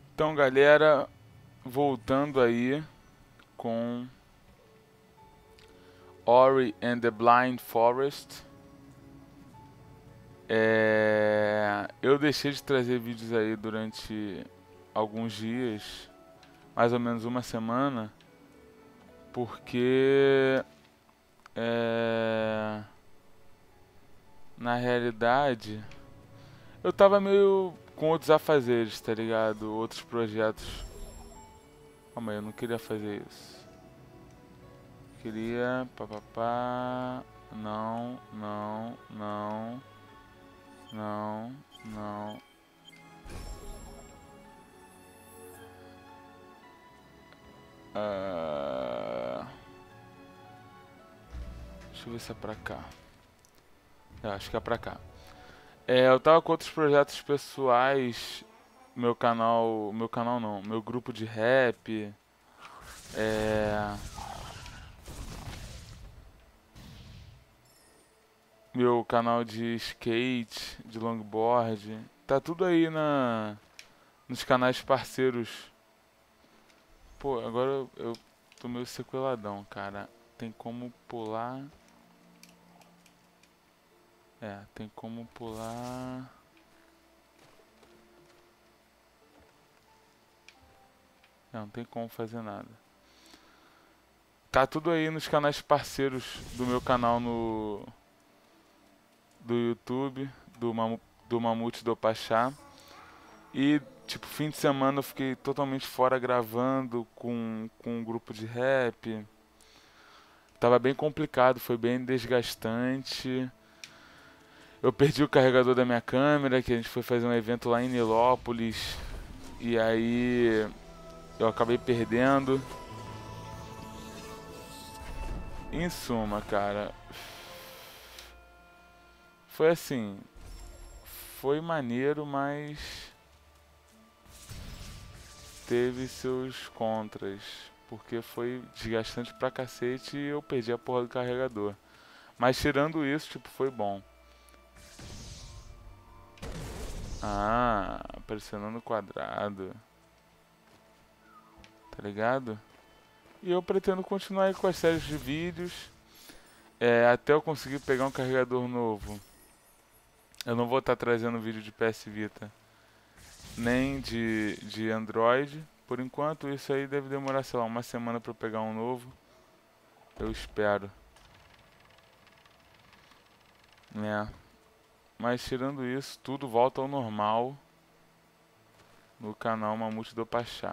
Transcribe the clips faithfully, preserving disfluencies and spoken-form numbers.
Então, galera, voltando aí com Ori and the Blind Forest. É... Eu deixei de trazer vídeos aí durante alguns dias, mais ou menos uma semana, porque é... na realidade eu tava meio com outros afazeres, tá ligado? Outros projetos. Calma aí, eu não queria fazer isso. Queria. Papapá. Não, não, não. Não, não. Ah, deixa eu ver se é pra cá. É, acho que é pra cá. É, eu tava com outros projetos pessoais. Meu canal. Meu canal não. Meu grupo de rap. É. Meu canal de skate, de longboard. Tá tudo aí na, nos canais parceiros. Pô, agora eu, eu tô meio sequeladão, cara. Tem como pular. É, tem como pular. É, não tem como fazer nada. Tá tudo aí nos canais parceiros do meu canal no do YouTube, do, Mamu, do Mamute do Pachá. E, tipo, fim de semana eu fiquei totalmente fora gravando com, com um grupo de rap. Tava bem complicado, foi bem desgastante. Eu perdi o carregador da minha câmera, que a gente foi fazer um evento lá em Nilópolis. E aí eu acabei perdendo. Em suma, cara, foi assim, foi maneiro, mas teve seus contras, porque foi desgastante pra cacete e eu perdi a porra do carregador. Mas tirando isso, tipo, foi bom. Ah, pressionando o quadrado, tá ligado? E eu pretendo continuar aí com as séries de vídeos, é, até eu conseguir pegar um carregador novo. Eu não vou estar trazendo vídeo de P S Vita, nem de, de Android. Por enquanto, isso aí deve demorar, sei lá, uma semana para eu pegar um novo. Eu espero, né? Mas tirando isso, tudo volta ao normal no canal Mamute do Pachá.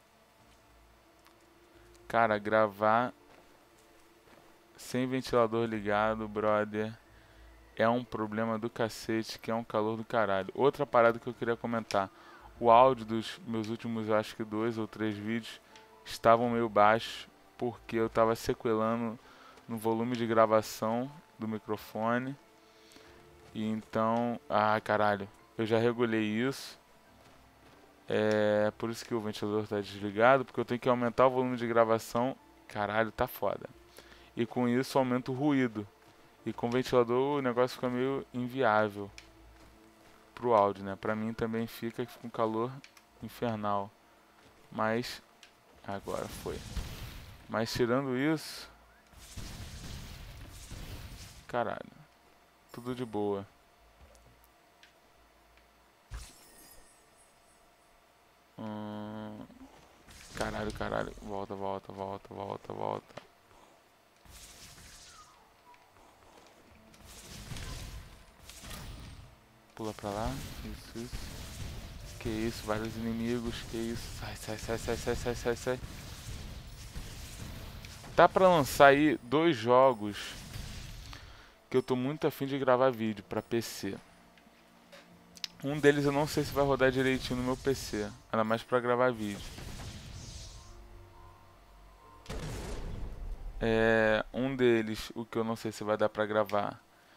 Cara, gravar sem ventilador ligado, brother, é um problema do cacete, que é um calor do caralho. Outra parada que eu queria comentar. O áudio dos meus últimos, eu acho que dois ou três vídeos, estavam meio baixos, porque eu tava sequelando no volume de gravação do microfone. E então, ah, caralho, eu já regulei isso. É por isso que o ventilador tá desligado, porque eu tenho que aumentar o volume de gravação. Caralho, tá foda. E com isso aumenta o ruído. E com o ventilador o negócio fica meio inviável pro áudio, né? Pra mim também fica com calor infernal. Mas agora foi. Mas tirando isso, caralho, tudo de boa. Hum, caralho, caralho. Volta, volta, volta, volta, volta. Pula pra lá. Isso, isso. Que isso, vários inimigos. Que isso. Sai, sai, sai, sai, sai, sai, sai, sai. Tá pra lançar aí dois jogos que eu tô muito afim de gravar vídeo pra P C. Um deles eu não sei se vai rodar direitinho no meu P C, ainda mais pra gravar vídeo. É, um deles, o que eu não sei se vai dar pra gravar,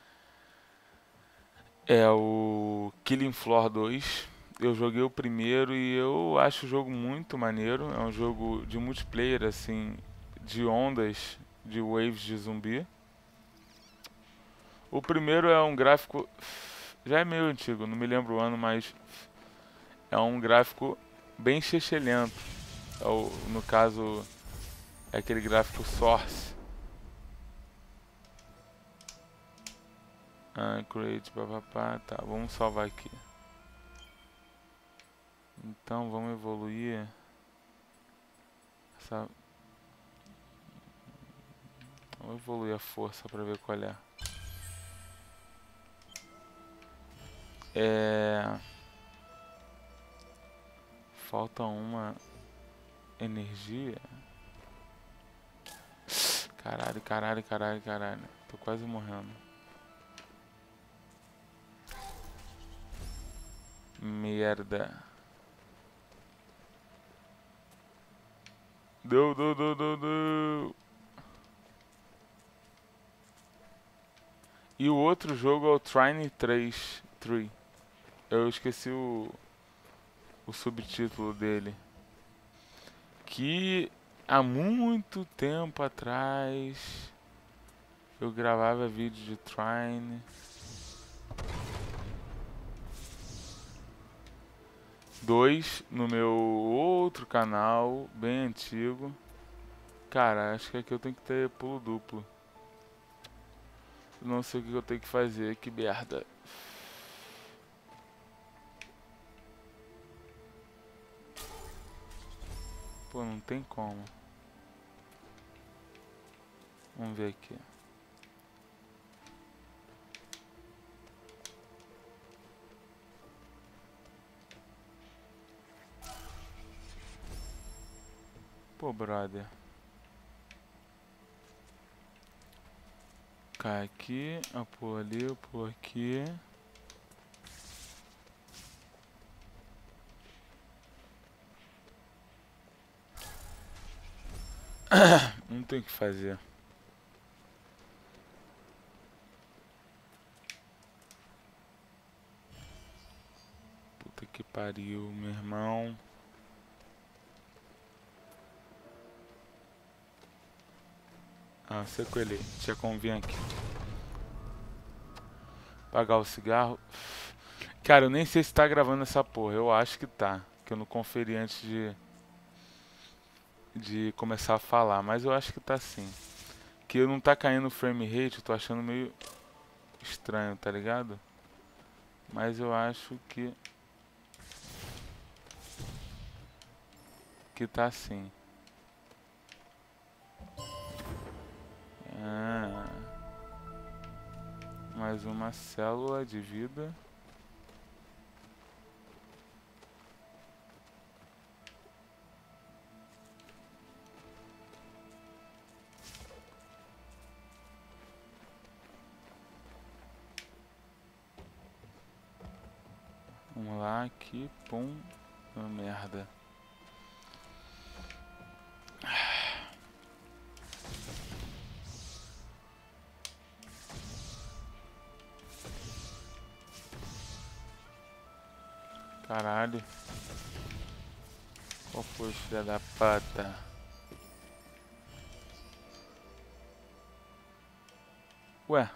é o Killing Floor dois. Eu joguei o primeiro e eu acho o jogo muito maneiro. É um jogo de multiplayer, assim, de ondas, de waves de zumbi. O primeiro é um gráfico, já é meio antigo, não me lembro o ano, mas é um gráfico bem chechelento. É o, no caso, é aquele gráfico Source. Ah, create, papapá, tá, vamos salvar aqui. Então vamos evoluir essa... Vamos evoluir a força para ver qual é. É... Falta uma energia. Caralho, caralho, caralho, caralho. Tô quase morrendo. Merda. Deu, deu, deu, deu, deu. E o outro jogo é o Trine três. três. Eu esqueci o, o subtítulo dele. Que há muito tempo atrás eu gravava vídeo de Trine. dois no meu outro canal, bem antigo. Cara, acho que aqui eu tenho que ter pulo duplo. Não sei o que eu tenho que fazer, que merda. Pô, não tem como. Vamos ver aqui. Pô, brother. Cai aqui, eu pulo ali, eu pulo aqui. Não tem o que fazer. Puta que pariu, meu irmão. Ah, sequelei. Tinha como vir aqui. Apagar o cigarro. Cara, eu nem sei se tá gravando essa porra. Eu acho que tá. Que eu não conferi antes de... De começar a falar. Mas eu acho que tá sim. Que não tá caindo o frame rate. Eu tô achando meio... estranho, tá ligado? Mas eu acho que... Que tá sim. Ah, mais uma célula de vida. Vamos lá, aqui, pum. Oh, merda. Caralho. Qual foi, filha da pata? Ué.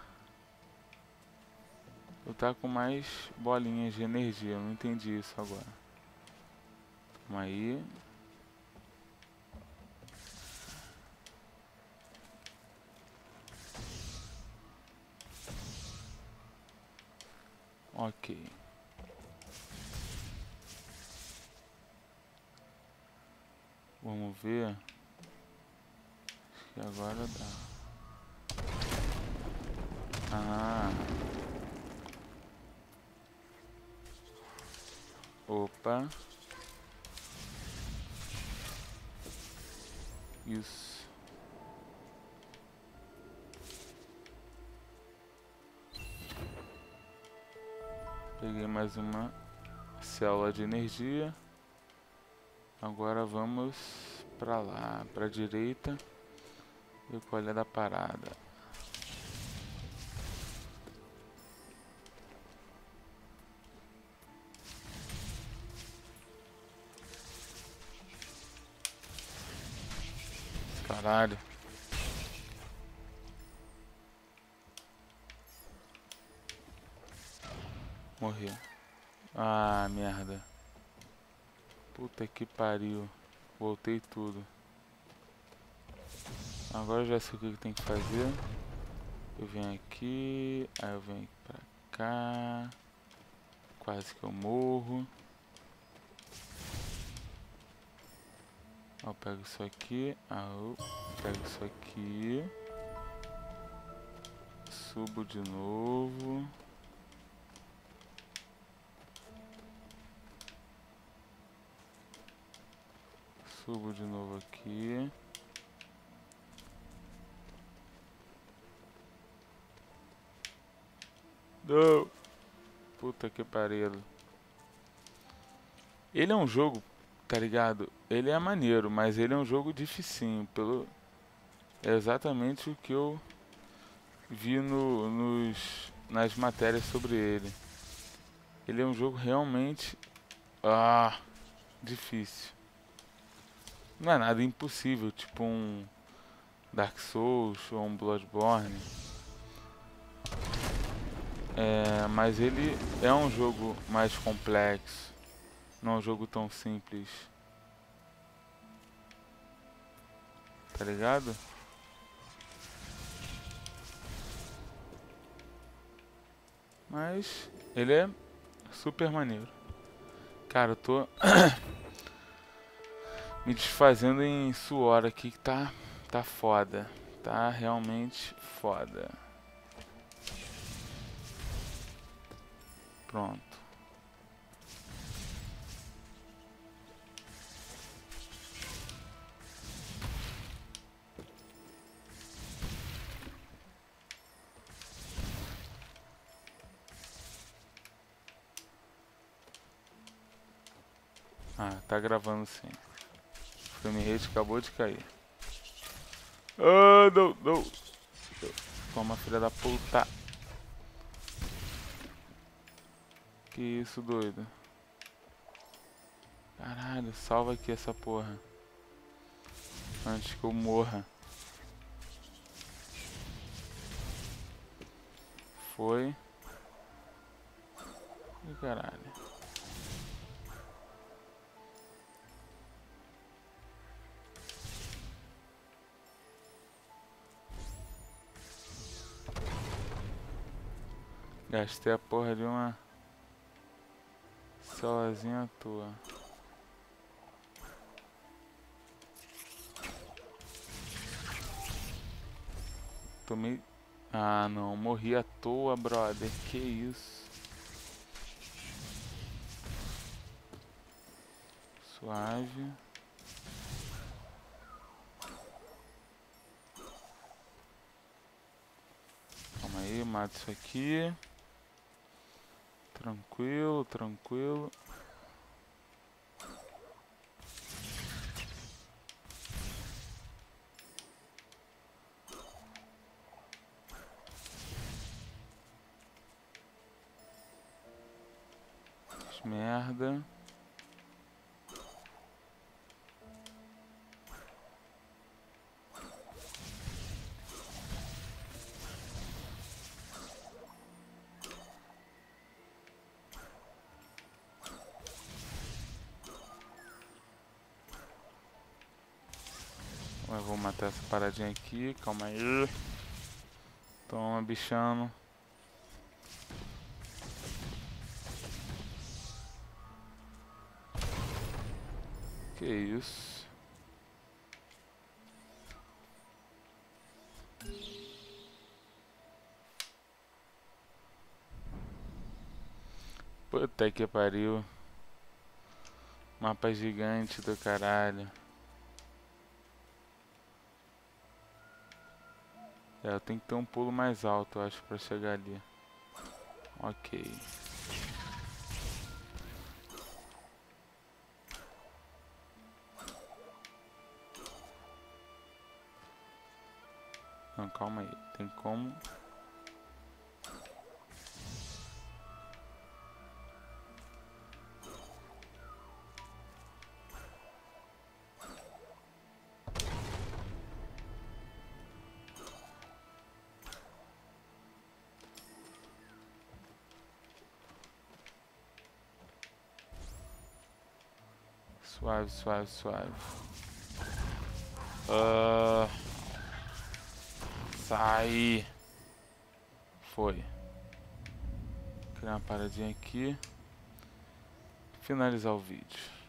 Eu tá com mais bolinhas de energia. Eu não entendi isso agora. Calma aí. Ok. Vamos ver. Acho que agora dá. Ah. Opa. Isso. Peguei mais uma célula de energia. Agora vamos pra lá, pra direita. E qual é da parada? Caralho. Morreu. Ah, merda. Puta que pariu. Voltei tudo. Agora eu já sei o que tem que fazer. Eu venho aqui, aí eu venho pra cá. Quase que eu morro. Eu pego isso aqui, aí eu pego isso aqui. Subo de novo. Subo de novo aqui. Não! Puta que pariu. Ele é um jogo, tá ligado? Ele é maneiro, mas ele é um jogo dificinho. Pelo... É exatamente o que eu vi no, nos, nas matérias sobre ele. Ele é um jogo realmente... Ah, difícil. Não é nada impossível, tipo um Dark Souls ou um Bloodborne. É, mas ele é um jogo mais complexo. Não é um jogo tão simples. Tá ligado? Mas ele é super maneiro. Cara, eu tô me desfazendo em suor aqui que tá, tá foda. Tá realmente foda. Pronto. Ah, tá gravando sim. O frame rate acabou de cair. Ah, não, não. Toma, filha da puta. Que isso, doido. Caralho, salva aqui essa porra. Antes que eu morra. Foi. Ih, caralho. Gastei a porra de uma celazinha à toa. Tomei... Ah, não. Morri à toa, brother. Que isso. Suave. Calma aí, mato isso aqui. Tranquilo, tranquilo. Merda. Eu vou matar essa paradinha aqui, calma aí. Toma, bichano. Que isso? Puta que pariu. Mapa gigante do caralho. É, eu tenho que ter um pulo mais alto, eu acho, pra chegar ali. Ok. Não, calma aí. Tem como... Suave, suave, suave. Uh, sai. Foi. Criar uma paradinha aqui. Finalizar o vídeo.